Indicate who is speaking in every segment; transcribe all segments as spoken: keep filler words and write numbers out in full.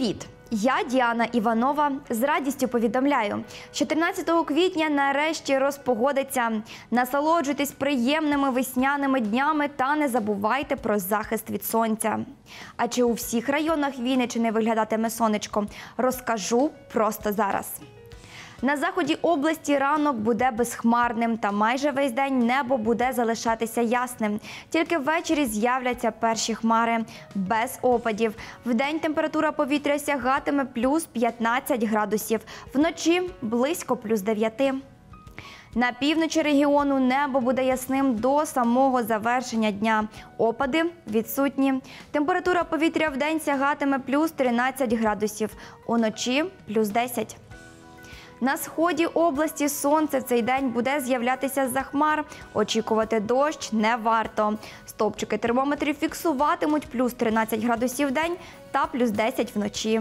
Speaker 1: Привіт! Я Діана Іванова. З радістю повідомляю, чотирнадцятого квітня нарешті розпогодиться. Насолоджуйтесь приємними весняними днями та не забувайте про захист від сонця. А чи у всіх районах Вінниччини виглядатиме сонечко? Розкажу просто зараз. На заході області ранок буде безхмарним та майже весь день небо буде залишатися ясним. Тільки ввечері з'являться перші хмари, без опадів. Вдень температура повітря сягатиме плюс п'ятнадцять градусів, вночі близько плюс дев'ять. На півночі регіону небо буде ясним до самого завершення дня. Опади відсутні. Температура повітря вдень сягатиме плюс тринадцять градусів, уночі плюс десять. На сході області сонце в цей день буде з'являтися з-за хмар. Очікувати дощ не варто. Стовпчики термометрів фіксуватимуть плюс тринадцять градусів в день та плюс десять вночі.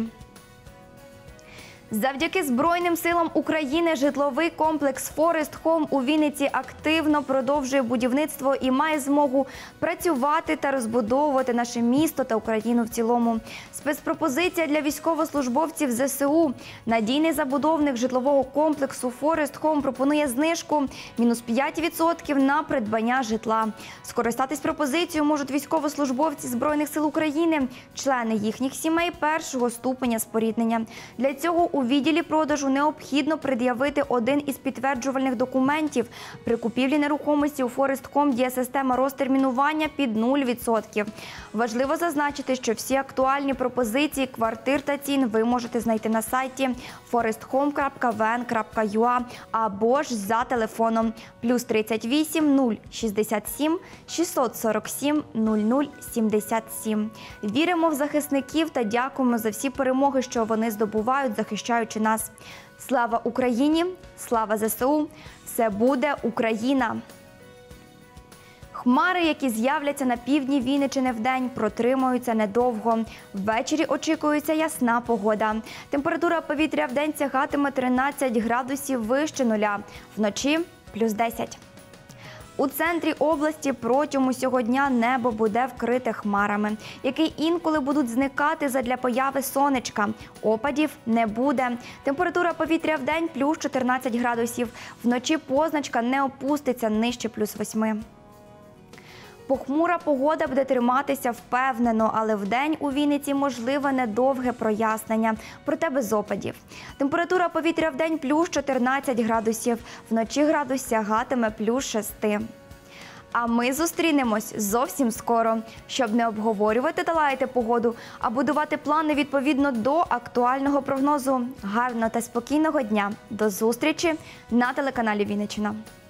Speaker 1: Завдяки Збройним силам України житловий комплекс «Форест Хом» у Вінниці активно продовжує будівництво і має змогу працювати та розбудовувати наше місто та Україну в цілому. Спецпропозиція для військовослужбовців зе се у. Надійний забудовник житлового комплексу «Форест Хом» пропонує знижку мінус п'ять відсотків на придбання житла. Скористатись пропозицією можуть військовослужбовці Збройних сил України, члени їхніх сімей першого ступеня споріднення. Для цього у У відділі продажу необхідно пред'явити один із підтверджувальних документів. При купівлі нерухомості у «Форест Хом» діє система розтермінування під нуль відсотків. Важливо зазначити, що всі актуальні пропозиції квартир та цін ви можете знайти на сайті форест хом крапка ве ен крапка ю а або ж за телефоном плюс тридцять вісім нуль шістдесят сім шістсот сорок сім нуль нуль сімдесят сім. Віримо в захисників та дякуємо за всі перемоги, що вони здобувають, захищаючи нас. Слава Україні! Слава зе се у! Все буде Україна! Хмари, які з'являться на півдні Вінниччини вдень, протримуються недовго. Ввечері очікується ясна погода. Температура повітря вдень сягатиме тринадцять градусів вище нуля, вночі – плюс десять. У центрі області протягом усього дня небо буде вкрите хмарами, які інколи будуть зникати задля появи сонечка. Опадів не буде. Температура повітря вдень – плюс чотирнадцять градусів, вночі позначка не опуститься нижче плюс восьми. Похмура погода буде триматися впевнено, але вдень у Вінниці можливе недовге прояснення, проте без опадів. Температура повітря вдень – плюс чотирнадцять градусів, вночі градус сягатиме плюс шість. А ми зустрінемось зовсім скоро, щоб не обговорювати та лаяти погоду, а будувати плани відповідно до актуального прогнозу. Гарного та спокійного дня. До зустрічі на телеканалі Вінниччина.